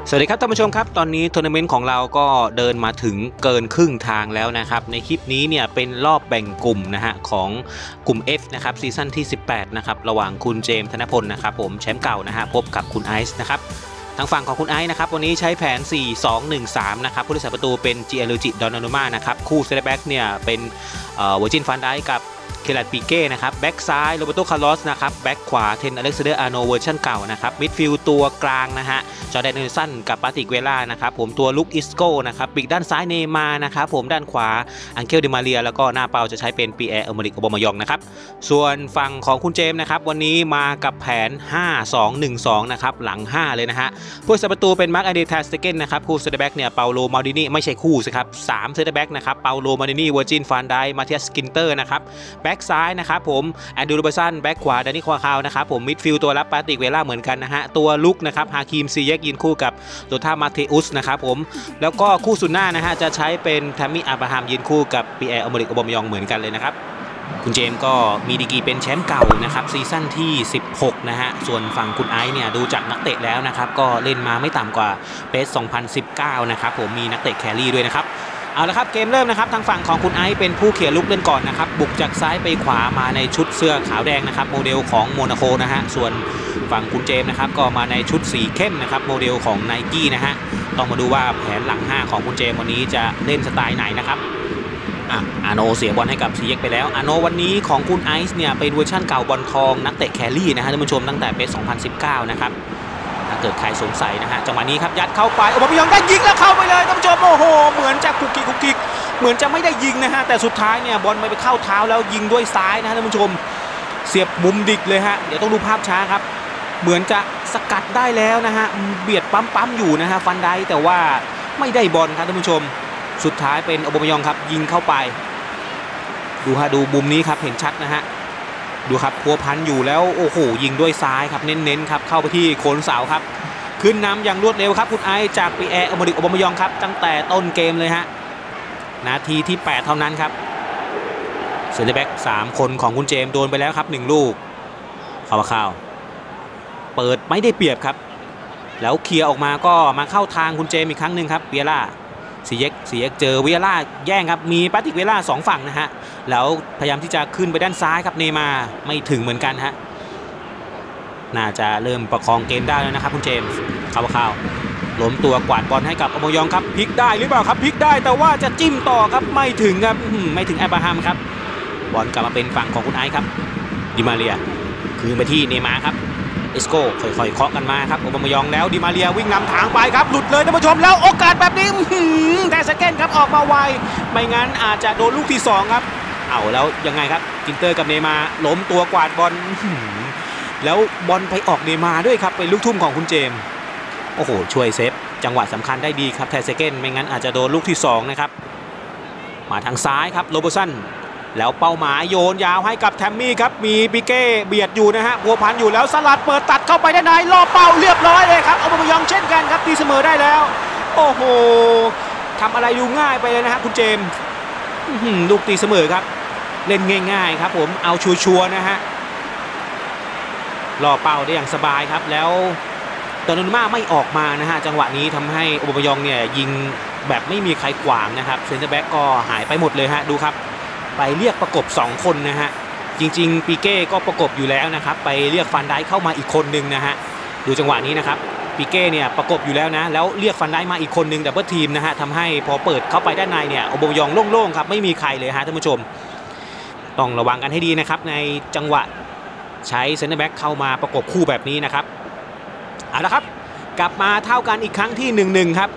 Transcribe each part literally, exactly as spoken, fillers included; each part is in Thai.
สวัสดีครับท่านผู้ชมครับตอนนี้ทัวร์นาเมนต์ของเราก็เดินมาถึงเกินครึ่งทางแล้วนะครับในคลิปนี้เนี่ยเป็นรอบแบ่งกลุ่มนะฮะของกลุ่ม F นะครับซีซั่นที่สิบแปดนะครับระหว่างคุณเจมส์ธนพลนะครับผมแชมป์เก่านะฮะพบกับคุณไอซ์นะครับทางฝั่งของคุณไอซ์นะครับวันนี้ใช้แผน สี่ สอง หนึ่ง สาม นะครับผู้รักษาประตูเป็น จิ แอล จิ ดอนนารุม่านะครับคู่เซนเตอร์แบ็กเนี่ยเป็นเอ่อเวอร์จินฟันไดกับเคลัดปีเก้นะครับแบ็กซ้ายโรเบโตคาร์ลอสนะครับแบ็กขวาเทนอเล็กซานเดอร์อาร์โนเวอร์ชันเก่านะครับมิดฟิลด์ตัวกลางนะฮะจอร์แดนเนลสันกับปาติกเวล่านะครับผมตัวลุคอิสโก้นะครับปีกด้านซ้ายเนมานะครับผมด้านขวาอังเคลเดมาเรียแล้วก็หน้าเป้าจะใช้เป็นปีแอร์เอเมริกโอบามายองนะครับส่วนฝั่งของคุณเจมส์นะครับวันนี้มากับแผน ห้า สอง หนึ่ง สอง นะครับหลังห้าเลยนะฮะผู้รักษาประตูเป็นมาร์ค แอนเดร เทสเตเกนนะครับคู่เซนเตอร์แบ็กเนี่ยเปาโลมาดินีไม่ใช่คู่สิครับสามเซนเตอร์แบ็กนะครับเปาโลมาดินีเวอร์จินฟานไดมาเทียสกินเตอร์นะครับแบ็กซ้ายนะครับผมแอนดูโรเบสันแบ็กขวาดานิควาคาวนะครับผมมิดฟิลด์ตัวรับปาติกเวล่าเหมือนกันนะฮะตัวลุกนะครับฮาคิมซีเยกยืนคู่กับโตท่ามาเทอุสนะครับผมแล้วก็คู่สุดหน้านะฮะจะใช้เป็นแทมมี่อับราฮัมยืนคู่กับปีแอร์อเมริกโอบามายองเหมือนกันเลยนะครับคุณเจมส์ก็มีดีกรีเป็นแชมป์เก่านะครับซีซั่นที่สิบหกนะฮะส่วนฝั่งคุณไอซ์เนี่ยดูจากนักเตะแล้วนะครับก็เล่นมาไม่ต่ำกว่าเปสสองพันสิบเก้านะครับผมมีนักเตะแครี่ด้วยนะครับเอาละครับเกมเริ่มนะครับทางฝั่งของคุณไอซ์เป็นผู้เขี่ยลุกเล่นก่อนนะครับบุกจากซ้ายไปขวามาในชุดเสื้อขาวแดงนะครับโมเดลของโมนาโคนะฮะส่วนฝั่งคุณเจมส์นะครับก็มาในชุดสีเข้มนะครับโมเดลของไนกี้นะฮะต้องมาดูว่าแผนหลังห้าของคุณเจมส์วันนี้จะเล่นสไตล์ไหนนะครับอาโนเสียบอลให้กับซีเอ็กไปแล้วอาโนวันนี้ของคุณไอซ์เนี่ยเป็นเวอร์ชั่นเก่าบอลทองนักเตะแครี่นะฮะท่านผู้ชมตั้งแต่ปีสองพันสิบเก้านะครับถ้าเกิดใครสงสัยนะฮะจังหวะนี้ครับยัดเข้าไปโอ้โหยังได้ยิงแล้วเข้าไปเลยท่านผู้ชมโอ้โหเหมือนจะคุกกิกคุกกิกเหมือนจะไม่ได้ยิงนะฮะแต่สุดท้ายเนี่ยบอลไปเข้าเท้าแล้วยิงด้วยซ้ายนะฮะท่านผู้ชมเสียบมุมดิกเลยฮะเดี๋ยวต้องดูภาพช้าครับเหมือนจะสกัดได้แล้วนะฮะเบียดปั๊มปั๊มอยู่นะฮะฟันได้แต่ว่าไม่ได้บอลครับท่านผู้ชมสุดท้ายเป็นโอบามายองครับยิงเข้าไปดูฮะดูมุมนี้ครับเห็นชัดนะฮะดูครับพัวพันอยู่แล้วโอ้โหยิงด้วยซ้ายครับเน้นๆครับเข้าไปที่โคนเสาครับขึ้นนำอย่างรวดเร็วครับคุณไอจากปีแอร์อเมริกโอบามายองครับตั้งแต่ต้นเกมเลยฮะนาทีที่แปดเท่านั้นครับเซนเตอร์แบ็กสามคนของคุณเจมส์โดนไปแล้วครับหนึ่งลูกเข้ามาเข้าเปิดไม่ได้เปรียบครับแล้วเคลียร์ออกมาก็มาเข้าทางคุณเจมส์อีกครั้งหนึ่งครับเวียร่าซีเอ็กซีเอ็กเจอเวียร่าแย่งครับมีปาติกเวียร่าสองฝั่งนะฮะแล้วพยายามที่จะขึ้นไปด้านซ้ายครับเนมาไม่ถึงเหมือนกันฮะน่าจะเริ่มประคองเกมได้แล้วนะครับคุณเจมส์เข้าเข้าล้มตัวกวาดบอลให้กับโอบามายองครับพลิกได้หรือเปล่าครับพลิกได้แต่ว่าจะจิ้มต่อครับไม่ถึงครับไม่ถึงอับราฮัมครับบอลกลับมาเป็นฝั่งของคุณไอซ์ครับดิมาเรียคืนไปที่เนมาครับเอสโก้ค่อยๆเคาะกันมาครับโอบามายองแล้วดิมาเรียวิ่งนำทางไปครับหลุดเลยท่านผู้ชมแล้วโอกาสแบบนี้แต่สเกนครับออกมาไวไม่งั้นอาจจะโดนลูกที่สองครับเอาแล้วยังไงครับกินเตอร์กับเนมาล้มตัวกวาดบอลแล้วบอลไปออกเนมาด้วยครับเป็นลูกทุ่มของคุณเจมส์โอ้โหช่วยเซฟจังหวะสำคัญได้ดีครับแทสเกนไม่งั้นอาจจะโดนลูกที่สองนะครับมาทางซ้ายครับโรเบสันแล้วเป้าหมายโยนยาวให้กับแทมมี่ครับมีปิเก้เบียดอยู่นะฮะพัวพันอยู่แล้วสลัดเปิดตัดเข้าไปด้านในรอบเป้าเรียบร้อยเลยครับโอบามายองเช่นกันครับตีเสมอได้แล้วโอ้โหทำอะไรดูง่ายไปเลยนะฮะคุณเจมส์ลูกตีเสมอครับเล่นง่ายๆครับผมเอาชัวร์ๆนะฮะรอเป้าได้อย่างสบายครับแล้วดอนนารุม่าไม่ออกมานะฮะจังหวะนี้ทำให้โอบามายองเนี่ยยิงแบบไม่มีใครขวางนะครับเซนเตอร์แบ็กก็หายไปหมดเลยฮะดูครับไปเรียกประกบสองคนนะฮะจริงๆปีเก้ก็ประกบอยู่แล้วนะครับไปเรียกฟันได้เข้ามาอีกคนนึงนะฮะดูจังหวะนี้นะครับปีเก้เนี่ยประกบอยู่แล้วนะแล้วเรียกฟันได้มาอีกคนนึงดับเบิลทีมนะฮะทำให้พอเปิดเข้าไปด้านในเนี่ยโอบามายองโล่งๆครับไม่มีใครเลยฮะท่านผู้ชมต้องระวังกันให้ดีนะครับในจังหวะใช้เซนเตอร์แบ็กเข้ามาประกบคู่แบบนี้นะครับเอาละครับกลับมาเท่ากันอีกครั้งที่ หนึ่งหนึ่ง ครับ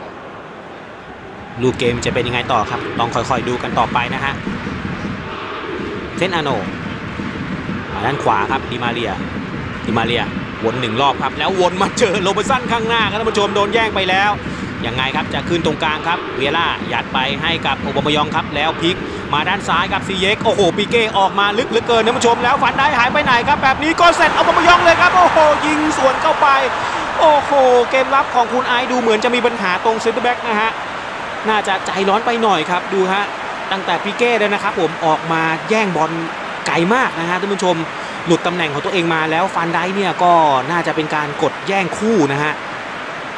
ลูกเกมจะเป็นยังไงต่อครับต้องค่อยๆดูกันต่อไปนะฮะเซนอาโนมาด้านขวาครับดิมาเรียดิมาเรียวนหนึ่งรอบครับแล้ววนมาเจอโรเบสันข้างหน้าครับท่านผู้ชมโดนแย่งไปแล้วยังไงครับจะขึ้นตรงกลางครับเวียร่ายัดไปให้กับโอบามายองครับแล้วพลิกมาด้านซ้ายครับซีเยกโอ้โหปีเก้ออกมาลึกเหลือเกินท่านผู้ชมแล้วฟันได้หายไปไหนครับแบบนี้ก็เสร็จโอบามายองเลยครับโอ้โหยิงสวนเข้าไปโอ้โหเกมรับของคุณไอดูเหมือนจะมีปัญหาตรงเซนเตอร์แบ็กนะฮะน่าจะใจร้อนไปหน่อยครับดูฮะตั้งแต่ปีเก้เลยนะครับผมออกมาแย่งบอลไกลมากนะฮะท่านผู้ชมหลุดตำแหน่งของตัวเองมาแล้วฟันได้เนี่ยก็น่าจะเป็นการกดแย่งคู่นะฮะ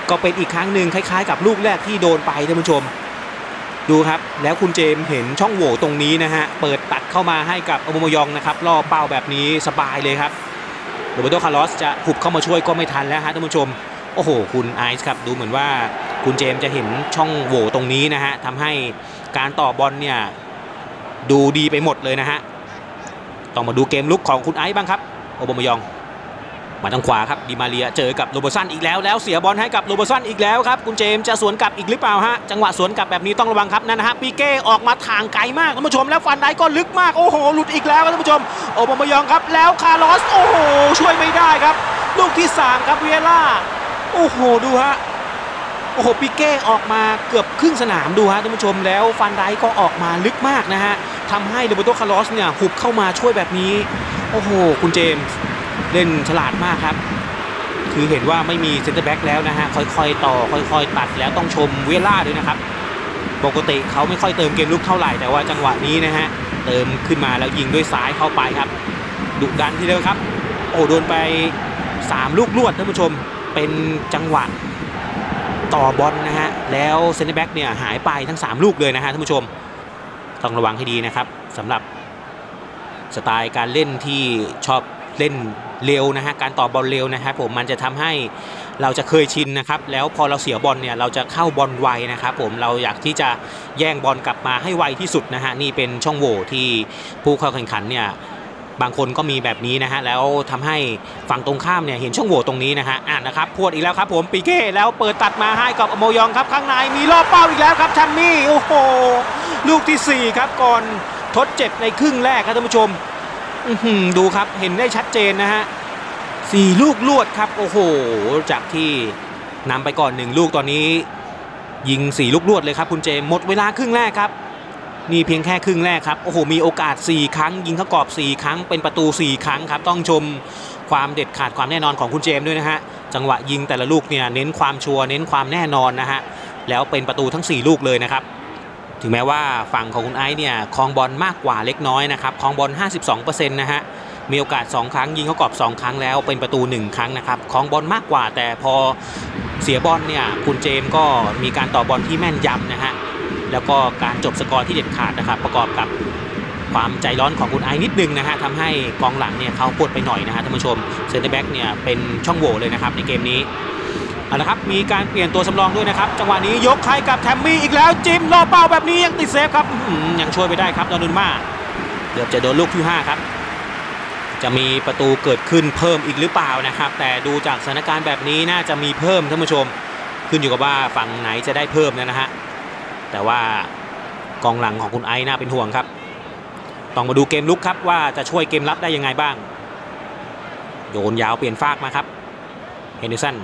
ก็เป็นอีกครั้งหนึ่งคล้ายๆกับลูกแรกที่โดนไปท่านผู้ชมดูครับแล้วคุณเจมเห็นช่องโหว่ตรงนี้นะฮะเปิดตัดเข้ามาให้กับโอโมยองนะครับล่อเป้าแบบนี้สบายเลยครับโรเบโตคาร์ลอสจะหุบเข้ามาช่วยก็ไม่ทันแล้วฮะท่านผู้ชมโอ้โหคุณไอซ์ครับดูเหมือนว่าคุณเจมจะเห็นช่องโหว่ตรงนี้นะฮะทำให้การต่อบอลเนี่ยดูดีไปหมดเลยนะฮะต้องมาดูเกมลุกของคุณไอซ์บ้างครับโอโมยองมาทางขวาครับดิมาเรียเจอกับโรเบร์ตสันอีกแล้วแล้วเสียบอลให้กับโรเบร์ตสันอีกแล้วครับคุณเจมจะสวนกลับอีกหรือเปล่าฮะจังหวะสวนกลับแบบนี้ต้องระวังครับนั่นนะฮะปีเก้ออกมาทางไกลมากท่านผู้ชมแล้วฟันได้ก็ลึกมากโอ้โหหลุดอีกแล้วท่านผู้ชมโอโมยองครับแล้วคาร์ลอสโอ้โหช่วยไม่ได้ครับลูกที่สามครับเวียร่าโอ้โหดูฮะโอ้โหปีเก้ออกมาเกือบครึ่งสนามดูฮะท่านผู้ชมแล้วฟันได้ก็ออกมาลึกมากนะฮะทำให้โรเบโตคาร์ลอสเนี่ยหุบเข้ามาช่วยแบบนี้โอ้โหคุณเจมส์เล่นฉลาดมากครับคือเห็นว่าไม่มีเซนเตอร์แบ็กแล้วนะฮะค่อยๆต่อค่อยๆตัดแล้วต้องชมเวล่าด้วยนะครับปกติเขาไม่ค่อยเติมเกมลุกเท่าไหร่แต่ว่าจังหวะนี้นะฮะเติมขึ้นมาแล้วยิงด้วยซ้ายเข้าไปครับดุดันทีเดียวครับโอ้โดนไปสามลูกรวดท่านผู้ชมเป็นจังหวะต่อบอลนะฮะแล้วเซนเตอร์แบ็กเนี่ยหายไปทั้งสามลูกเลยนะฮะท่านผู้ชมต้องระวังให้ดีนะครับสำหรับสไตล์การเล่นที่ชอบเล่นเร็วนะฮะการต่อบอลเร็วนะครับผมมันจะทำให้เราจะเคยชินนะครับแล้วพอเราเสียบอลเนี่ยเราจะเข้าบอลไวนะครับผมเราอยากที่จะแย่งบอลกลับมาให้ไวที่สุดนะฮะนี่เป็นช่องโหว่ที่ผู้เข้าแข่งขันเนี่ยบางคนก็มีแบบนี้นะฮะแล้วทำให้ฝั่งตรงข้ามเนี่ยเห็นช่องโหว่ตรงนี้นะฮะอ่านะครับพวดอีกแล้วครับผมปีเก้แล้วเปิดตัดมาให้กับโมยองครับข้างในมีรอบเป้าอีกแล้วครับทัมมี่โอ้โหลูกที่สี่ครับก่อนทดเจ็บในครึ่งแรกครับท่านผู้ชมดูครับเห็นได้ชัดเจนนะฮะสี่ลูกลวดครับโอ้โหจากที่นำไปก่อนหนึ่งลูกตอนนี้ยิงสี่ลูกลวดเลยครับคุณเจมหมดเวลาครึ่งแรกครับนี่เพียงแค่ครึ่งแรกครับโอ้โหมีโอกาสสี่ครั้งยิงเข้ากรอบสี่ครั้งเป็นประตูสี่ครั้งครับต้องชมความเด็ดขาดความแน่นอนของคุณเจมด้วยนะฮะจังหวะยิงแต่ละลูกเนี่ยเน้นความชัวร์เน้นความแน่นอนนะฮะแล้วเป็นประตูทั้งสี่ลูกเลยนะครับถึงแม้ว่าฝั่งของคุณไอซ์เนี่ยครองบอลมากกว่าเล็กน้อยนะครับครองบอล ห้าสิบสองเปอร์เซ็นต์ นะฮะมีโอกาสสองครั้งยิงเข้ากรอบสองครั้งแล้วเป็นประตูหนึ่งครั้งนะครับครองบอลมากกว่าแต่พอเสียบอลเนี่ยคุณเจมก็มีการต่อบอลที่แม่นยำนะฮะแล้วก็การจบสกอร์ที่เด็ดขาดนะครับประกอบกับความใจร้อนของคุณไอซ์นิดนึงนะฮะทำให้กองหลังเนี่ยเขาปวดไปหน่อยนะฮะท่านผู้ชมเซนเตอร์แบ็กเนี่ยเป็นช่องโหว่เลยนะครับในเกมนี้เอาละครับมีการเปลี่ยนตัวสำรองด้วยนะครับจังหวะนี้ยกให้กับแทมมี่อีกแล้วจิ้มรอเป้าแบบนี้ยังติดเซฟครับยังช่วยไปได้ครับดานุนมาเกือบจะโดนลูกที่ห้าครับจะมีประตูเกิดขึ้นเพิ่มอีกหรือเปล่านะครับแต่ดูจากสถานการณ์แบบนี้น่าจะมีเพิ่มท่านผู้ชมขึ้นอยู่กับว่าฝั่งไหนจะได้เพิ่มนะฮะแต่ว่ากองหลังของคุณไอซ์น่าเป็นห่วงครับต้องมาดูเกมลุกครับว่าจะช่วยเกมรับได้ยังไงบ้างโยนยาวเปลี่ยนฟากมาครับเฮนเดอร์สัน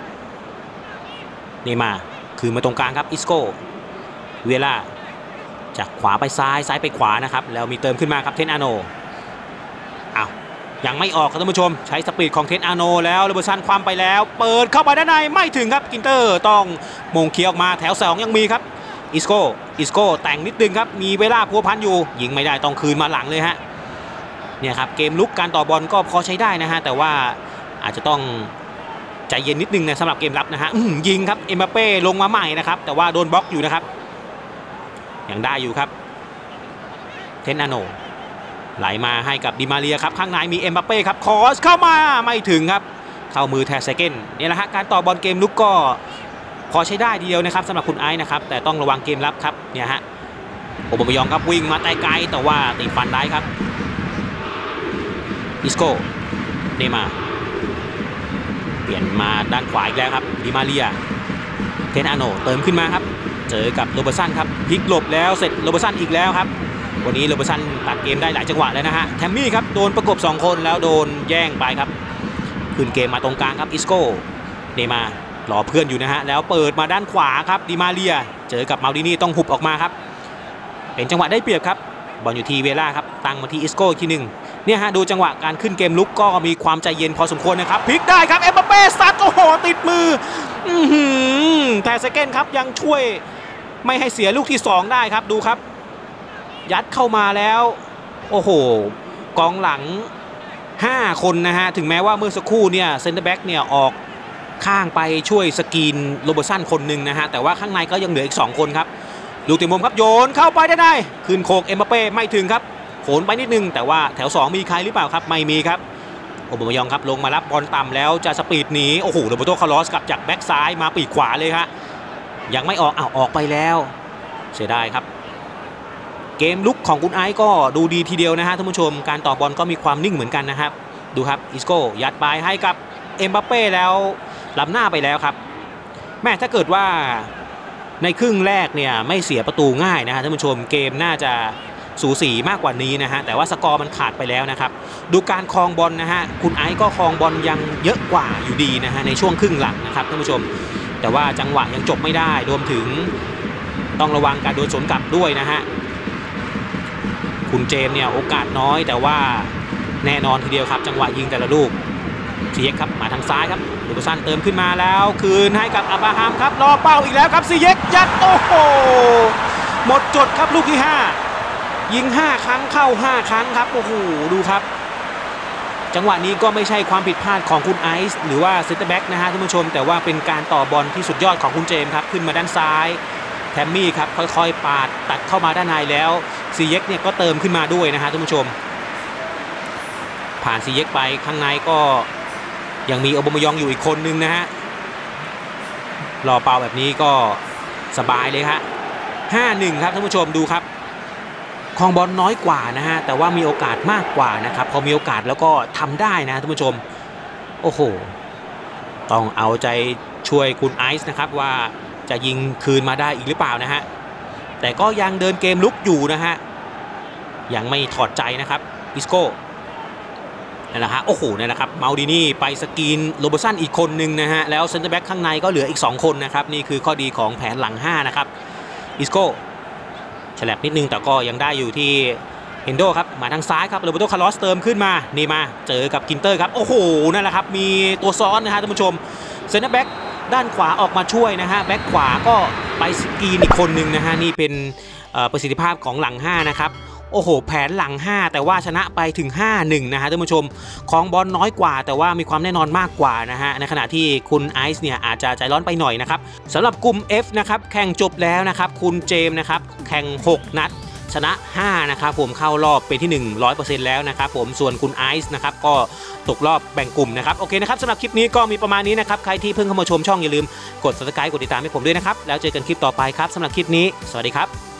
นี่มาคือมาตรงกลางครับอิสโก้เวล่าจากขวาไปซ้ายซ้ายไปขวานะครับแล้วมีเติมขึ้นมาครับเทนอาโนอ้าวยังไม่ออกครับท่านผู้ชมใช้สปีดของเทนอาโนแล้วโรเบร์ตสันคว่ำไปแล้วเปิดเข้าไปด้านในไม่ถึงครับกินเตอร์ต้องมงเคียออกมาแถวสองยังมีครับอิสโก้อิสโก้แต่งนิดนึงครับมีเวลาพัวพันอยู่ยิงไม่ได้ต้องคืนมาหลังเลยฮะเนี่ยครับเกมลุกการต่อบอลก็พอใช้ได้นะฮะแต่ว่าอาจจะต้องใจเย็นนิดนึงนะสำหรับเกมรับนะฮะยิงครับเอ็มบัปเป้ลงมาใหม่นะครับแต่ว่าโดนบล็อกอยู่นะครับยังได้อยู่ครับเทนอาโนไหลมาให้กับดิมาเรียครับข้างในมีเอ็มบัปเป้ครับคอสเข้ามาไม่ถึงครับเข้ามือแทร์เซเกนนี่แหละฮะการต่อบอลเกมลุกก็พอใช้ได้ทีเดียวนะครับสำหรับคุณไอซ์นะครับแต่ต้องระวังเกมรับครับเนี่ยฮะโอโบมายองครับวิ่งมาแต่ไกลแต่ว่าติดฟันได้ครับอิสโก้เนมาเปลี่ยนมาด้านขวาอีกแล้วครับดิมาเรียเทนอาโนเติมขึ้นมาครับเจอกับโรเบร์ตสันครับพลิกหลบแล้วเสร็จโรเบร์ตสันอีกแล้วครับวันนี้โรเบร์ตสันตัดเกมได้หลายจังหวะแล้วนะฮะแทมมี่ครับโดนประกบสองคนแล้วโดนแย่งไปครับขึ้นเกมมาตรงกลางครับอิสโก้เนมารอเพื่อนอยู่นะฮะแล้วเปิดมาด้านขวาครับดิมาเรียเจอกับมาลดินีต้องหุบออกมาครับเป็นจังหวะได้เปรียบครับบอลอยู่ที่เวล่าครับตั้งมาที่อิสโก้อีกทีหนึ่งเนี่ยฮะดูจังหวะการขึ้นเกมลุกก็มีความใจเย็นพอสมควรนะครับพลิกได้ครับเอ็มบัปเป้ซัดโอ้โหติดมือแทร์เซเกนครับยังช่วยไม่ให้เสียลูกที่สองได้ครับดูครับยัดเข้ามาแล้วโอ้โหกองหลังห้าคนนะฮะถึงแม้ว่าเมื่อสักครู่เนี่ยเซนเตอร์แบ็กเนี่ยออกข้างไปช่วยสกรีนโรเบอร์สันคนหนึ่งนะฮะแต่ว่าข้างในก็ยังเหลืออีกสองคนครับลูกติดมุมครับโยนเข้าไปได้ได้คืนโคกเอ็มบัปเป้ไม่ถึงครับโขนไปนิดนึงแต่ว่าแถวสองมีใครหรือเปล่าครับไม่มีครับโอบามายองครับลงมารับบอลต่ำแล้วจะสปีดหนีโอ้โหโรเบโตคาร์ลอสกับจากแบ็กซ้ายมาปีกขวาเลยฮะยังไม่ออกอ้าวออกไปแล้วเสียดายครับเกมลุกของคุณไอซ์ก็ดูดีทีเดียวนะฮะท่านผู้ชมการต่อบอลก็มีความนิ่งเหมือนกันนะครับดูครับอิสโก้ยัดไปให้กับเอ็มบัปเป้แล้วล้ำหน้าไปแล้วครับแม่ถ้าเกิดว่าในครึ่งแรกเนี่ยไม่เสียประตูง่ายนะฮะท่านผู้ชมเกมน่าจะสูสีมากกว่านี้นะฮะแต่ว่าสกอร์มันขาดไปแล้วนะครับดูการครองบอลนะฮะคุณไอซ์ก็ครองบอลยังเยอะกว่าอยู่ดีนะฮะในช่วงครึ่งหลังนะครับท่านผู้ชมแต่ว่าจังหวะยังจบไม่ได้รวมถึงต้องระวังการโดนสวนกลับด้วยนะฮะคุณเจมเนี่ยโอกาสน้อยแต่ว่าแน่นอนทีเดียวครับจังหวะยิงแต่ละลูกซีเย็กครับมาทางซ้ายครับลูกสั้นเติมขึ้นมาแล้วคืนให้กับอับราฮัมครับรอเป้าอีกแล้วครับซีเย็กยัดโอ้โหหมดจดครับลูกที่ห้ายิงห้าครั้งเข้าห้าครั้งครับโอ้โหดูครับจังหวะนี้ก็ไม่ใช่ความผิดพลาดของคุณไอซ์หรือว่าเซนเตอร์แบ็กนะฮะท่านผู้ชมแต่ว่าเป็นการต่อบอลที่สุดยอดของคุณเจมครับขึ้นมาด้านซ้ายแทมมี่ครับค่อยๆปาดตัดเข้ามาด้านในแล้วซีเย็กเนี่ยก็เติมขึ้นมาด้วยนะฮะท่านผู้ชมผ่านซีเย็กไปข้างในก็ยังมีโอบามายองอยู่อีกคนนึงนะฮะรอเปล่าแบบนี้ก็สบายเลยฮะ ห้าหนึ่ง ครับท่านผู้ชมดูครับครองบอลน้อยกว่านะฮะแต่ว่ามีโอกาสมากกว่านะครับพอมีโอกาสแล้วก็ทำได้นะท่านผู้ชมโอ้โหต้องเอาใจช่วยคุณไอซ์นะครับว่าจะยิงคืนมาได้อีกหรือเปล่านะฮะแต่ก็ยังเดินเกมลุกอยู่นะฮะยังไม่ถอดใจนะครับอิสโก้นั่นแหละฮะโอ้โหนั่นแหละครับเมาดินี่ไปสกรีนโรเบอร์สันอีกคนนึงนะฮะแล้วเซนเตอร์แบ็กข้างในก็เหลืออีกสองคนนะครับนี่คือข้อดีของแผนหลังห้านะครับอิสโก้ฉลับนิดนึงแต่ก็ยังได้อยู่ที่เฮนโดครับมาทางซ้ายครับโรเบโตคาร์ลอสเติมขึ้นมานี่มาเจอกับกินเตอร์ครับโอ้โหนั่นแหละครับมีตัวซ้อนนะฮะท่านผู้ชมเซนเตอร์แบ็กด้านขวาออกมาช่วยนะฮะแบ็กขวาก็ไปสกรีนอีกคนนึงนะฮะนี่เป็นประสิทธิภาพของหลังห้านะครับโอ้โหแผนหลังห้าแต่ว่าชนะไปถึง ห้าหนึ่ง นะฮะท่านผู้ชมของบอลน้อยกว่าแต่ว่ามีความแน่นอนมากกว่านะฮะในขณะที่คุณไอซ์เนี่ยอาจจะใจร้อนไปหน่อยนะครับสำหรับกลุ่ม F นะครับแข่งจบแล้วนะครับคุณเจมนะครับแข่งหกนัดชนะห้านะครับผมเข้ารอบเป็นที่ หนึ่งร้อยเปอร์เซ็นต์ แล้วนะครับผมส่วนคุณไอซ์นะครับก็ตกรอบแบ่งกลุ่มนะครับโอเคนะครับสำหรับคลิปนี้ก็มีประมาณนี้นะครับใครที่เพิ่งเข้ามาชมช่องอย่าลืมกด ซับสไครบ์ กดติดตามให้ผมด้วยนะครับแล้วเจอกันคลิปต่อไปครับสำหรับคลิปนี้สวัสดีครับ